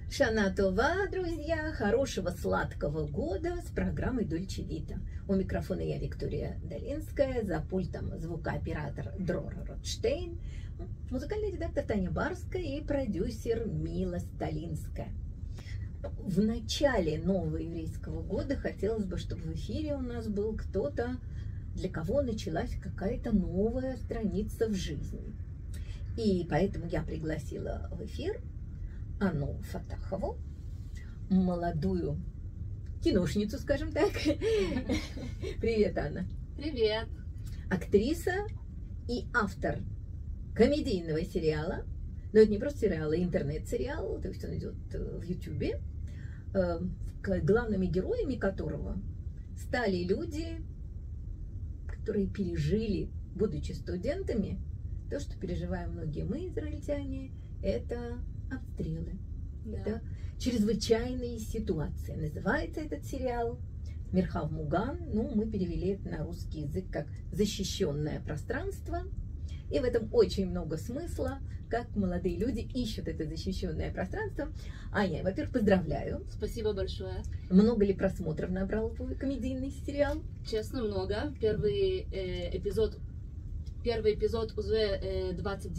Шана Това, друзья, хорошего сладкого года с программой Дольче Вита. У микрофона я, Виктория Долинская, за пультом звукооператор Дрора Ротштейн, музыкальный редактор Таня Барская и продюсер Мила Сталинская. В начале нового еврейского года хотелось бы, чтобы в эфире у нас был кто-то, для кого началась какая-то новая страница в жизни. И поэтому я пригласила в эфир Анну Фатахову, молодую киношницу, скажем так. Привет, Анна. Привет. Актриса и автор комедийного сериала, но это не просто сериал, а интернет-сериал, то есть он идет в Ютубе, главными героями которого стали люди, которые пережили, будучи студентами, то, что переживаем многие мы, израильтяне, это обстрелы. Да. Это чрезвычайные ситуации. Называется этот сериал «Мирхав Муган». Ну, мы перевели это на русский язык как «защищенное пространство». И в этом очень много смысла, как молодые люди ищут это защищенное пространство. Аня, во-первых, поздравляю. Спасибо большое. Много ли просмотров набрал твой комедийный сериал? Честно, много. Первый эпизод уже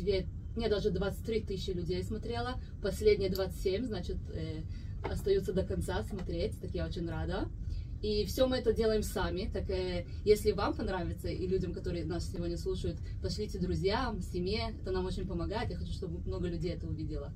23 тысячи людей смотрела. Последние 27, значит, остаются до конца смотреть. Так я очень рада. И все мы это делаем сами. Так если вам понравится, и людям, которые нас сегодня слушают, пошлите друзьям, семье. Это нам очень помогает. Я хочу, чтобы много людей это увидело.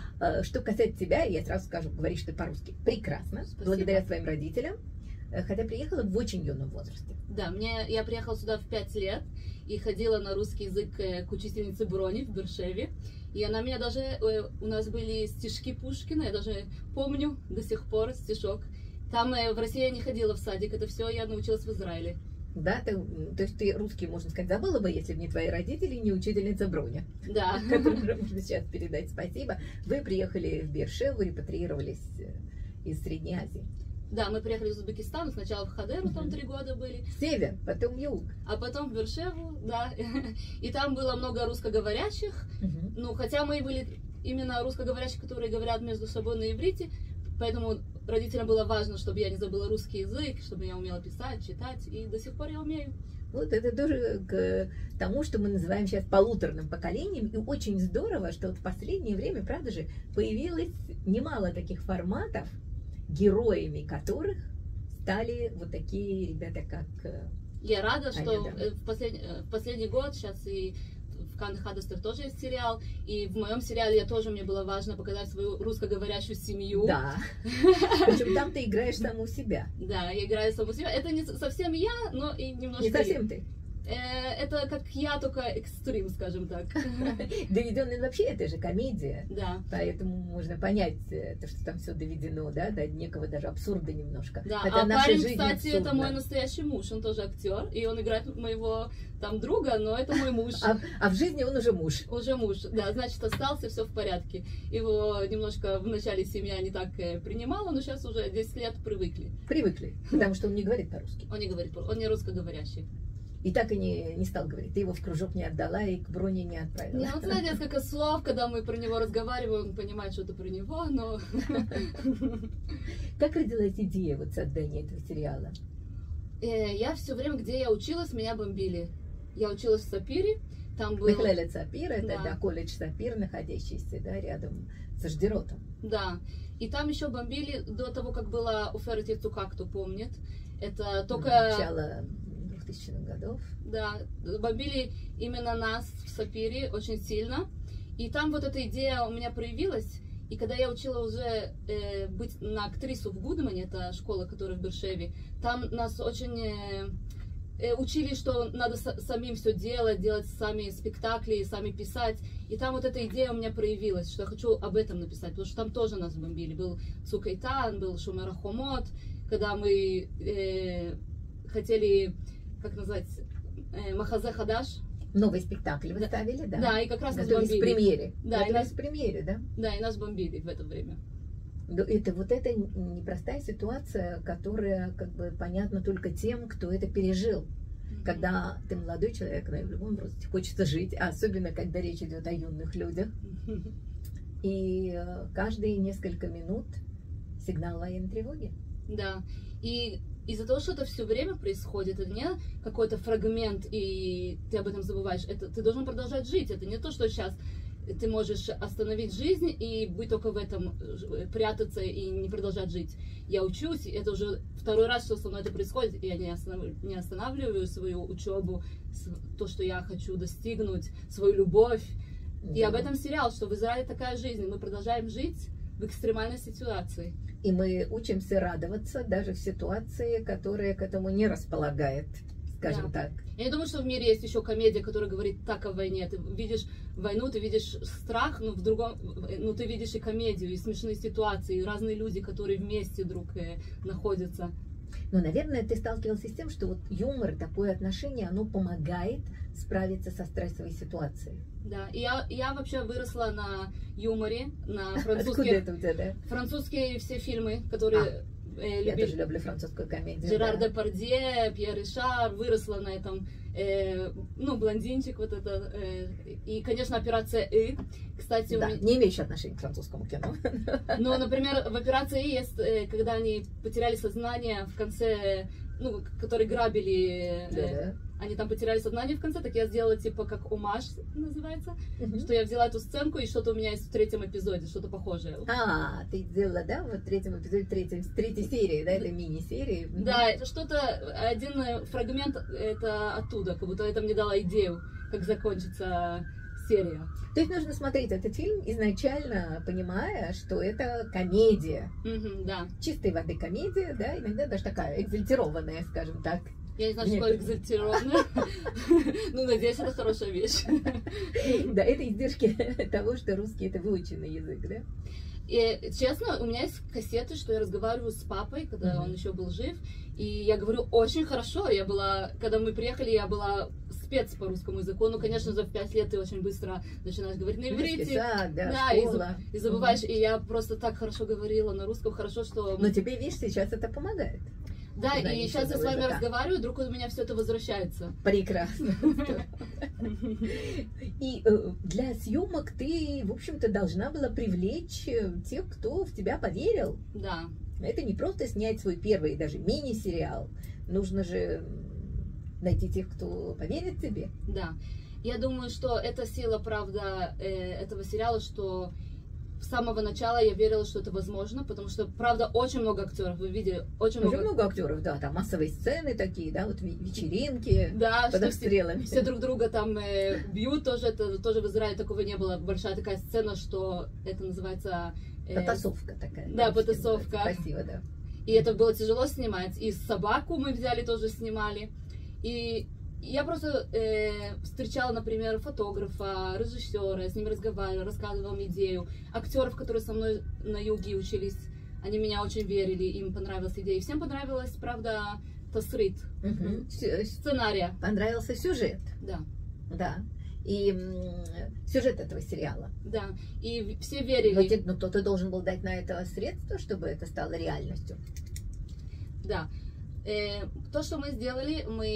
Что касается тебя, я сразу скажу, говоришь ты по-русски прекрасно. Спасибо. Благодаря своим родителям. Хотя приехала в очень юном возрасте. Да, я приехала сюда в 5 лет и ходила на русский язык к учительнице Брони в Бершеве. И она меня даже, у нас были стишки Пушкина, я даже помню до сих пор стишок. Там в России я не ходила в садик, это все я научилась в Израиле. Да, то есть ты русский, можно сказать, забыла бы, если бы не твои родители, не учительница Броня. Да. Которой можно сейчас передать спасибо. Вы приехали в Бершеву, репатриировались из Средней Азии. Да, мы приехали из Узбекистана, сначала в Хадеру, там 3 года были. Север, потом юг. А потом в Бершеву, да. И там было много русскоговорящих. Ну, хотя мы были именно русскоговорящих, которые говорят между собой на иврите. Поэтому родителям было важно, чтобы я не забыла русский язык, чтобы я умела писать, читать. И до сих пор я умею. Вот это тоже к тому, что мы называем сейчас полуторным поколением. И очень здорово, что вот в последнее время, правда же, появилось немало таких форматов, героями которых стали вот такие ребята, как Я рада, Аня, что да. в последний год сейчас и в Кан Хадастер тоже есть сериал, и в моем сериале мне было важно показать свою русскоговорящую семью. Да. Причем там ты играешь саму себя. Да, я играю саму себя. Это не совсем я, но и немножко Не совсем ты. Это как я, только экстрим, скажем так. Доведенный вообще это же комедия. Да. Поэтому можно понять, то, что там все доведено, да, до некого даже абсурда немножко. Да, хотя а наша парень, жизнь кстати, это абсурдна. мой настоящий муж, он тоже актер, и он играет моего там друга, но это мой муж. А в жизни он уже муж. Уже муж, да, значит, остался, все в порядке. Его немножко в начале семья не так принимала, но сейчас уже 10 лет привыкли. Привыкли, потому что он не говорит по-русски. Он не говорит, он не русскоговорящий. И так и не стал говорить. Ты его в кружок не отдала и к Броне не отправила. Не, он знает несколько слов, когда мы про него разговариваем, он понимает, что это про него, но... Как родилась идея вот создания этого сериала? Я все время, где я училась, меня бомбили. Я училась в Сапире, там был... Михлелет Сапир, это Да. колледж Сапир, находящийся, да, рядом со Ждеротом. Да, и там еще бомбили до того, как была Уферет Яцука, кто помнит. Это только... Начало 2000-х годов. Да, бомбили именно нас в Сапире очень сильно. И там вот эта идея у меня проявилась. И когда я учила уже быть на актрису в Гудмане, это школа, которая в Бершеве, там нас очень учили, что надо самим все делать сами спектакли, сами писать. И там вот эта идея у меня проявилась, что я хочу об этом написать, потому что там тоже нас бомбили. Был Цук Эйтан, был Шумер Ахомот, когда мы хотели, как назвать, Махазе Хадаш. Новый спектакль вы ставили, да? Да, и как раз нас готовились к бомбили. премьере. Да, и нас... к премьере, да? Да, и нас бомбили в это время. Это непростая ситуация, которая как бы понятна только тем, кто это пережил. Когда ты молодой человек, в любом возрасте хочется жить, а особенно когда речь идет о юных людях. и каждые несколько минут сигнал военной тревоги. Да, и из-за того, что это все время происходит, это не какой-то фрагмент, и ты об этом забываешь, это ты должен продолжать жить, это не то, что сейчас ты можешь остановить жизнь и быть только в этом, прятаться и не продолжать жить. Я учусь, это уже второй раз, что со мной это происходит, и я не останавливаю свою учебу, то, что я хочу достигнуть, свою любовь. Да. И об этом сериал, что в Израиле такая жизнь, мы продолжаем жить в экстремальной ситуации. И мы учимся радоваться даже в ситуации, которая к этому не располагает, скажем так. Я не думаю, что в мире есть еще комедия, которая говорит так о войне. Ты видишь войну, ты видишь страх, но в другом, ну ты видишь и комедию, и смешные ситуации, и разные люди, которые вместе друг находятся. Ну, наверное, ты сталкивался с тем, что вот юмор, такое отношение, оно помогает справиться со стрессовой ситуацией. Да, и я вообще выросла на юморе, на французских. Откуда это у тебя, да? Французские все фильмы, которые я тоже люблю французскую комедию. Жерар Депардье, Пьер Ришар, выросла на этом, ну, блондинчик вот это, и, конечно, «Операция И». Кстати, да, не имеющий отношения к французскому кино. Но, например, в «Операции И» есть, когда они потеряли сознание в конце, ну, которые грабили... Да. Они там потеряли сознание в конце, так я сделала типа как омаж, называется, что я взяла эту сценку, и что-то у меня есть в третьем эпизоде, что-то похожее. А, ты сделала, да, вот в третьем эпизоде, третьей серии, да, этой мини-серии? Да, это что-то, один фрагмент, это оттуда, как будто это мне дало идею, как закончится серия. То есть нужно смотреть этот фильм изначально, понимая, что это комедия. Да. Чистой воды комедия, да, иногда даже такая экзальтированная, скажем так. Я не знаю, что такое экзальтированное. Ну, надеюсь, это хорошая вещь. Да, это издержки того, что русский это выученный язык, да? И, честно, у меня есть кассеты, что я разговариваю с папой, когда он еще был жив, и я говорю очень хорошо. Я была, когда мы приехали, я была спец по русскому языку. Ну, конечно же, в 5 лет ты очень быстро начинаешь говорить на иврите. Да, и забываешь. И я просто так хорошо говорила на русском, хорошо, что... Но тебе, видишь, сейчас это помогает. Да, и сейчас я с вами разговариваю, вдруг у меня все это возвращается. Прекрасно. И для съемок ты, в общем-то, должна была привлечь тех, кто в тебя поверил. Да. Это не просто снять свой первый даже мини-сериал. Нужно же найти тех, кто поверит тебе. Да. Я думаю, что это сила, правда, этого сериала, что... С самого начала я верила, что это возможно, потому что, правда, очень много актеров, вы видели, очень много актеров, да, там массовые сцены такие, да, вот вечеринки, да, под обстрелами. Все друг друга там бьют, тоже в Израиле такого не было, большая такая сцена, что это называется... Потасовка такая. Да, потасовка. Красиво, да. И это было тяжело снимать, и собаку мы взяли, тоже снимали, и... Я просто встречала, например, фотографа, режиссера, с ними разговаривала, рассказывала им идею. Актеров, которые со мной на юге учились, они меня очень верили, им понравилась идея. И всем понравилась, правда, тасрит, сценария. Понравился сюжет. Да. Да. И сюжет этого сериала. Да. И все верили. Но кто-то должен был дать на это средства, чтобы это стало реальностью. Да. То, что мы сделали,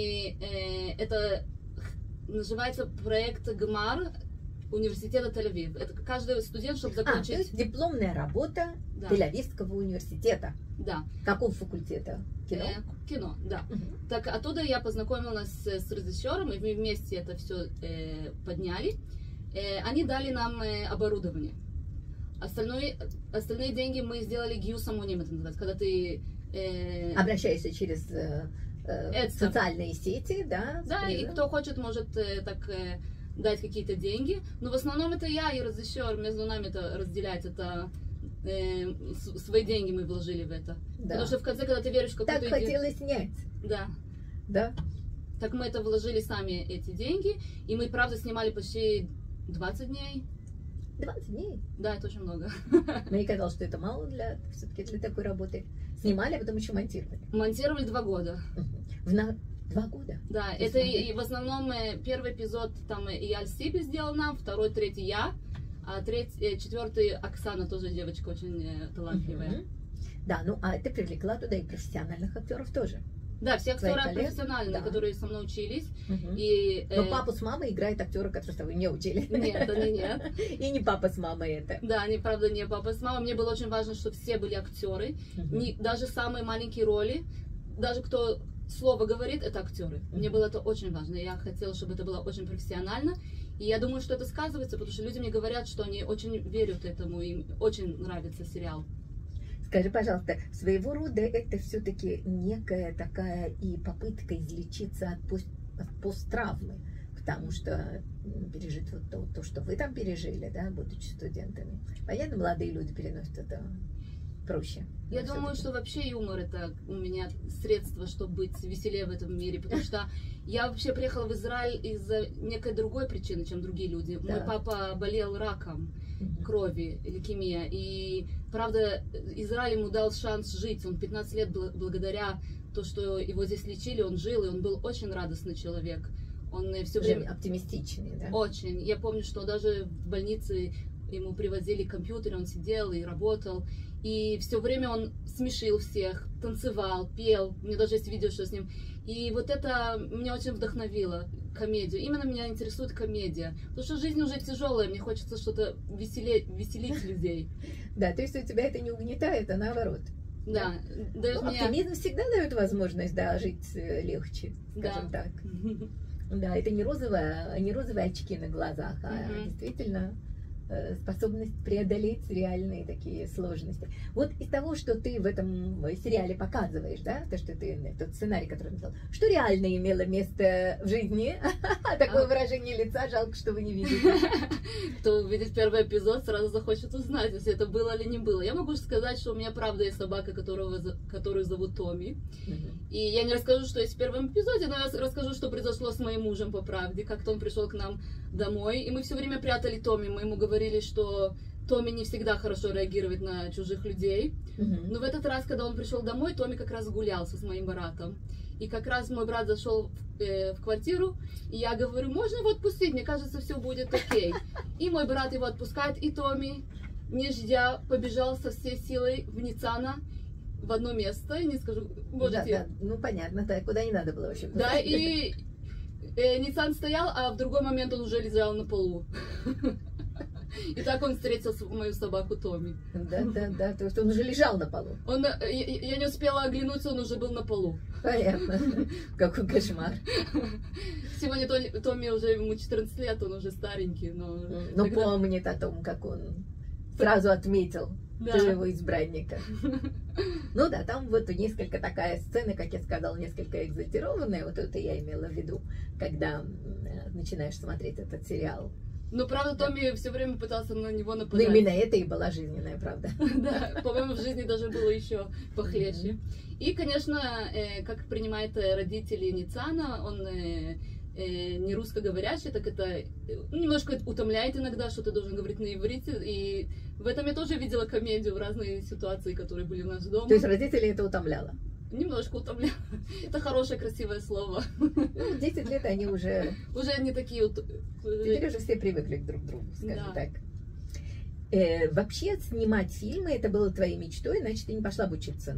это называется проект ГМАР университета Тель-Авив. Это каждый студент, чтобы закончить... то есть дипломная работа Тель-Авивского университета. Да. Какого факультета? Кино? Кино, да. Так оттуда я познакомилась с режиссером, и мы вместе это все подняли. Они дали нам оборудование. Остальные деньги мы сделали гиюсамоним, это называется, когда ты... Обращаешься через социальные сети, да? Да, и кто хочет, может дать какие-то деньги. Но в основном это я и режиссер, между нами это разделять. Это свои деньги мы вложили в это. Да. Потому что в конце, когда ты веришь в какую-то идею... Так хотелось снять. Да. Да. Так мы это вложили сами, эти деньги. И мы, правда, снимали почти 20 дней. 20 дней? Да, это очень много. Мне казалось, что это мало все-таки для такой работы. Снимали, а потом еще монтировали. Монтировали 2 года. 2 года? Да, это и в основном первый эпизод там Ияль Сиби сделал нам, второй, третий я, а четвертый Оксана, тоже девочка очень талантливая. Да, ну а ты привлекла туда и профессиональных актеров тоже. Да, все актеры коллег? профессиональные, Да. которые со мной учились. Мгм. И, Но папу с мамой играет актеры, которые с тобой не учили. Нет, они нет. И не папа с мамой это. Да, они, правда, не папа с мамой. Мне было очень важно, чтобы все были актеры. Мгм. Даже самые маленькие роли, даже кто слово говорит, это актеры. Мне было это очень важно. Я хотела, чтобы это было очень профессионально. И я думаю, что это сказывается, потому что люди мне говорят, что они очень верят этому, им очень нравится сериал. Скажи, пожалуйста, своего рода это все-таки некая такая и попытка излечиться от посттравмы, потому что пережить вот то, что вы там пережили, да, будучи студентами. Понятно, молодые люди переносят это проще. Я Но думаю, всё-таки. что вообще юмор это у меня средство, чтобы быть веселее в этом мире, потому что я вообще приехала в Израиль из-за некой другой причины, чем другие люди. Да. Мой папа болел раком Мгм. крови, лейкемия, и правда Израиль ему дал шанс жить. Он 15 лет благодаря то, что его здесь лечили, он жил, и он был очень радостный человек. Он все Уже время оптимистичный, да? очень. Я помню, что даже в больнице ему привозили компьютер, он сидел и работал. И все время он смешил всех, танцевал, пел. У меня даже есть видео, что с ним. И вот это меня очень вдохновило, комедию. Именно меня интересует комедия. Потому что жизнь уже тяжелая, мне хочется что-то веселить людей. Да, то есть у тебя это не угнетает, а наоборот. Да, дает Ну, мне... оптимизм всегда дает возможность, да, жить легче, скажем Да. так. Да, это не розовые очки на глазах, а Мгм. действительно способность преодолеть реальные такие сложности. Вот из того, что ты в этом сериале показываешь, да, то, что ты, тот сценарий, который написал, что реально имело место в жизни? Такое выражение лица, жалко, что вы не видите. Кто увидит первый эпизод, сразу захочет узнать, если это было или не было. Я могу сказать, что у меня правда есть собака, которую зовут Томми. И я не расскажу, что есть в первом эпизоде, но я расскажу, что произошло с моим мужем по правде, как-то он пришел к нам домой, и мы все время прятали Томми, мы ему говорили, что Томми не всегда хорошо реагирует на чужих людей. Но в этот раз, когда он пришел домой, Томми как раз гулялся с моим братом. И как раз мой брат зашел в квартиру, и я говорю, можно его отпустить, мне кажется, все будет окей. И мой брат его отпускает, и Томми, не ждя, побежал со всей силой в Ниццана, в одно место, не скажу, можете... Да, ну понятно, да, куда не надо было вообще. Да, и Ниццан стоял, а в другой момент он уже лежал на полу. И так он встретил мою собаку Томми. Да, то есть он уже лежал на полу. Я не успела оглянуться, он уже был на полу. Понятно. Какой кошмар. Сегодня Томми уже, ему 14 лет, он уже старенький, но... Но помнит о том, как он сразу отметил твоего избранника. Ну да, там вот несколько такая сцена, как я сказала, несколько экзальтированная, вот это я имела в виду, когда начинаешь смотреть этот сериал. Ну, правда, Томми все время пытался на него Ну, нападать. именно это и была жизненная правда. Да, по-моему, в жизни даже было еще похлеще. И, конечно, как принимает родители Ниццана, он не русскоговорящий, так это немножко утомляет иногда, что ты должен говорить на иврите. И в этом я тоже видела комедию в разные ситуации, которые были у нас дома. То есть родителей это утомляло? Немножко утомляла. Это хорошее, красивое слово. Ну, 10 лет они уже... Уже не такие... Теперь уже все привыкли друг к другу, скажем Да. так. Вообще снимать фильмы, это было твоей мечтой, значит, ты не пошла бы учиться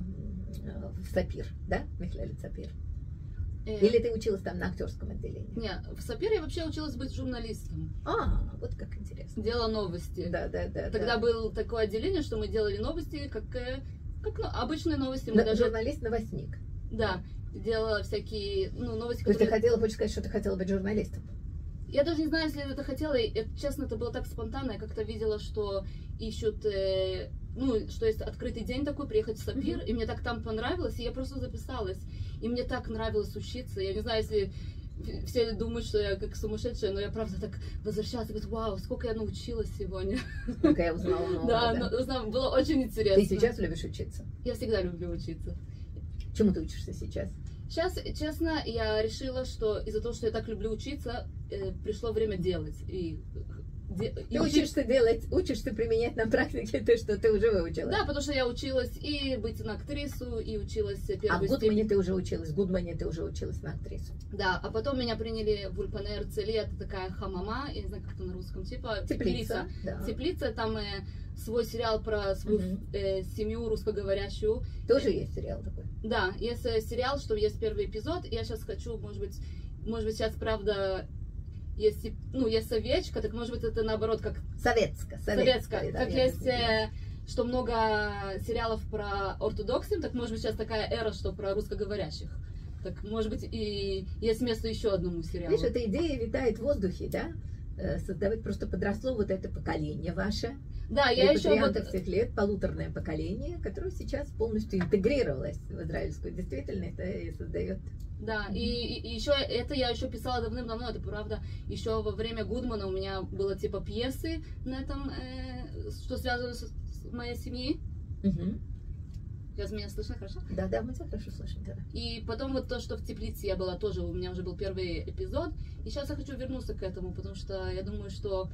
в САПИР, да, Михлялет САПИР? Или ты училась там на актерском отделении? Нет, в САПИРе я вообще училась быть журналистом. Вот как интересно. Делала новости. Да. Тогда было такое отделение, что мы делали новости, как обычные новости. Журналист-новостник. Да, делала всякие новости, То есть ты хочешь сказать, что ты хотела быть журналистом? Я даже не знаю, если я это хотела. Честно, это было так спонтанно. Я как-то видела, что ищут, что есть открытый день такой, приехать в САПИР. И мне так там понравилось, и я просто записалась. И мне так нравилось учиться. Я не знаю, если все думают, что я как сумасшедшая, но я правда так возвращалась и говорю, вау, сколько я научилась сегодня. Сколько я узнала нового. Да, было очень интересно. Ты сейчас любишь учиться? Я всегда люблю учиться. Чему ты учишься сейчас? Сейчас, честно, я решила, что из-за того, что я так люблю учиться, пришло время делать. И Ты учишься применять на практике то, что ты уже выучила. Да, потому что я училась и быть на актрису, и училась первую А в Гудмане ты уже училась, на актрису. Да, а потом меня приняли в Ульпане Эрцели, это такая хамама, я не знаю, как это на русском, типа теплица. Да. Теплица, там свой сериал про свою семью русскоговорящую. Тоже есть сериал такой? Да, есть сериал, что есть первый эпизод, и я сейчас хочу, может быть сейчас, правда, есть овечка, так может быть это наоборот как... Советская. Как есть, что много сериалов про ортодоксов, так может быть сейчас такая эра, что про русскоговорящих. Так может быть и есть место еще одному сериалу. Видишь, эта идея витает в воздухе, да? Создавать просто подросло вот это поколение ваше. Да, я еще вот... всех лет, полуторное поколение, которое сейчас полностью интегрировалось в израильскую действительность и создает. Да, и еще это я еще писала давным-давно, это правда, еще во время Гудмана у меня было типа пьесы на этом, что связано с моей семьей. Сейчас меня слышно хорошо? Да, мы тебя хорошо слышим, да. И потом вот то, что в теплице я была тоже, у меня уже был первый эпизод, и сейчас я хочу вернуться к этому, потому что я думаю, что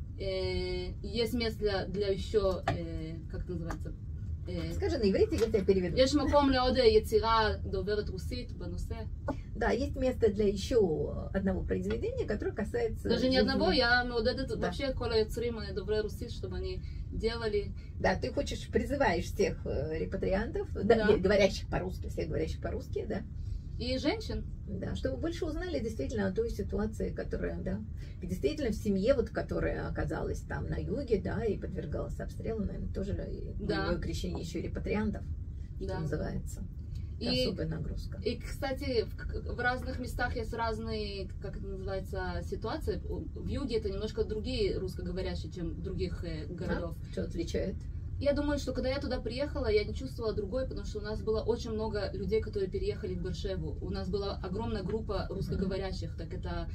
есть место для еще, как это называется? Скажи на иврите, я тебя переведу. יש מקום לעוד יצירה דוברת רוסית בנושא. Да, есть место для еще одного произведения, которое касается... Даже не одного, я מעודדת вообще כל היוצרים דוברי רוסית, чтобы они делали. Да, ты призываешь всех репатриантов, говорящих по-русски, всех говорящих по-русски, да? И женщин. Да, чтобы больше узнали действительно о той ситуации, которая, да, и действительно в семье, вот, которая оказалась там на юге, да, и подвергалась обстрелу, наверное, тоже боевое крещение еще и репатриантов, что называется. И особая нагрузка. И, кстати, в разных местах есть разные, как это называется, ситуации. В юге это немножко другие русскоговорящие, чем в других городах. Что отличает? Я думаю, что когда я туда приехала, я не чувствовала другой, потому что у нас было очень много людей, которые переехали в Бершеву. У нас была огромная группа русскоговорящих. Так это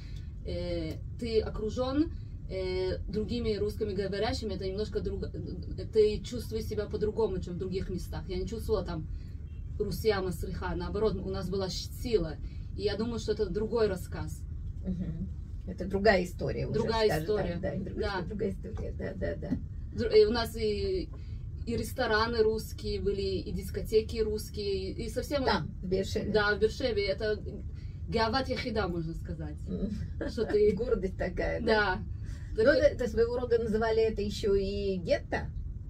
ты окружен другими русскоговорящими, это немножко ты чувствуешь себя по-другому, чем в других местах. Я не чувствовала там Русия Масриха, наоборот, у нас была сила. И я думаю, что это другой рассказ. Это другая история. Другая история. Другая история, да. И у нас и рестораны русские были, и дискотеки русские, и совсем... Там, в Бершеве. Да, в Бершеве. Это гават яхида, можно сказать. Что ты... Гордость такая, да? Да. Но это своего рода называли это еще и гетто?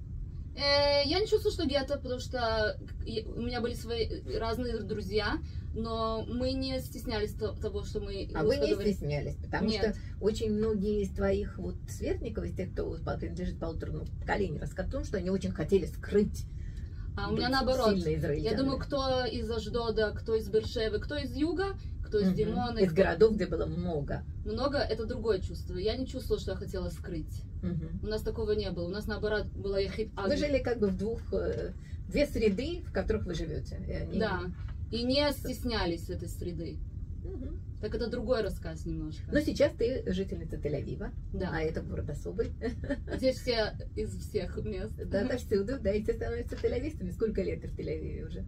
Я не чувствую, что гетто, потому что у меня были свои разные друзья, но мы не стеснялись того, что мы... А вы не стеснялись, потому что очень многие из твоих вот сверстников, из тех, кто принадлежит полуторному поколению, рассказывают о том, что они очень хотели скрыть. А у меня наоборот. Я думаю, кто из Аждода, кто из Бершевы, кто из юга, кто из Димона. Из городов, где было много. Много, это другое чувство. Я не чувствовала, что я хотела скрыть. У нас такого не было. У нас наоборот была яхид. Вы жили как бы в две среды, в которых вы живете. Да. И не стеснялись этой среды. Так это другой рассказ немножко. Но сейчас ты жительница Тель-Авива. Да. А это город особый. Здесь все из всех мест. Да, отовсюду. Да, и все становятся тель-авистами. Сколько лет ты в Тель-Авиве уже?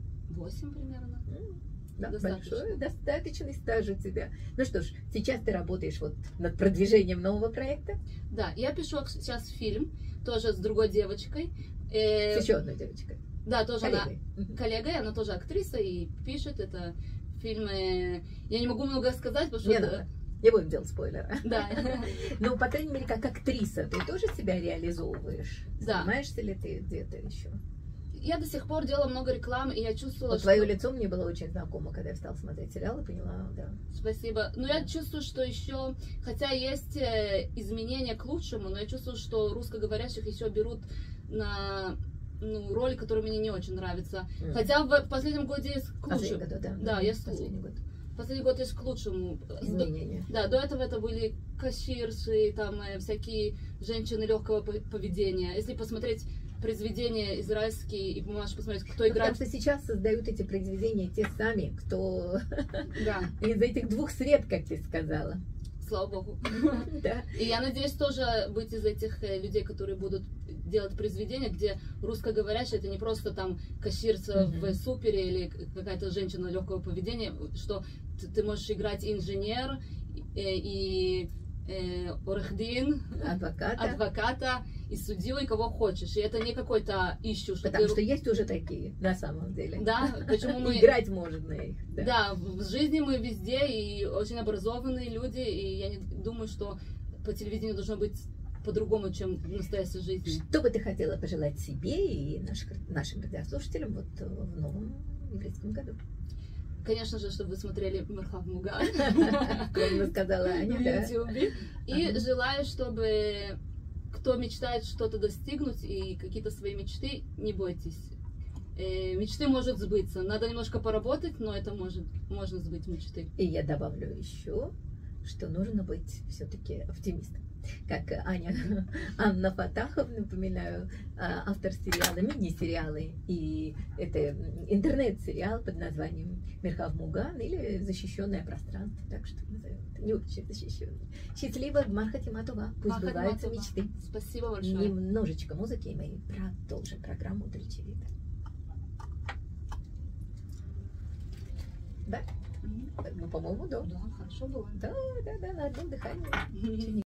8 примерно. Да, большой, достаточный стаж у тебя. Ну что ж, сейчас ты работаешь вот над продвижением нового проекта? Да, я пишу сейчас фильм, тоже с другой девочкой. С еще одной девочкой? Да, тоже коллегой, она тоже актриса и пишет это фильмы. Я не могу много сказать, потому что... Не будем делать спойлера. Да. Но, по крайней мере, как актриса, ты тоже себя реализовываешь? Да. Занимаешься ли ты где-то еще? Я до сих пор делала много рекламы, и я чувствовала, что... Твое лицо мне было очень знакомо, когда я стала смотреть сериал и поняла, да. Спасибо. Но я чувствую, что еще, хотя есть изменения к лучшему, но я чувствую, что русскоговорящих еще берут на роли, которые мне не очень нравятся. Хотя в последнем году есть к лучшему. Да, последний год есть к лучшему. Изменения. Да, до этого это были кассирши, там всякие женщины легкого поведения. Если посмотреть произведения израильские и можешь посмотреть, кто играет. Потому что сейчас создают эти произведения те сами, кто из этих двух сред, как ты сказала. Слава Богу. Да. И я надеюсь тоже быть из этих людей, которые будут делать произведения, где русскоговорящие это не просто там кассирца в супере или какая-то женщина легкого поведения, что ты можешь играть инженер и Орехдин, адвоката и судью, и кого хочешь. И это не какой-то issue, что потому что есть уже такие, на самом деле. Да, почему мы... Играть можно на них. Да, в жизни мы везде, и очень образованные люди, и я не думаю, что по телевидению должно быть по-другому, чем в настоящей жизни. Что бы ты хотела пожелать себе и нашим радиослушателям вот в новом еврейском году? Конечно же, чтобы вы смотрели Мерхав Муган, как сказала Аня, в YouTube. И желаю, чтобы кто мечтает что-то достигнуть и какие-то свои мечты, не бойтесь. Мечты может сбыться. Надо немножко поработать, но это можно сбыть мечты. И я добавлю еще, что нужно быть все-таки оптимистом. Как Анна Фатахов, напоминаю, автор сериала, мини-сериалы, и это интернет-сериал под названием Мерхав Муган или «Защищенное пространство», так что назовем это, не очень защищенное. Счастливо, Гмар Хатима Това, пусть сбываются мечты. Спасибо большое. Немножечко музыки, и мы продолжим программу Дольче Вита. Да? Ну, по-моему, да. Да, хорошо было. Да, на одном дыхании.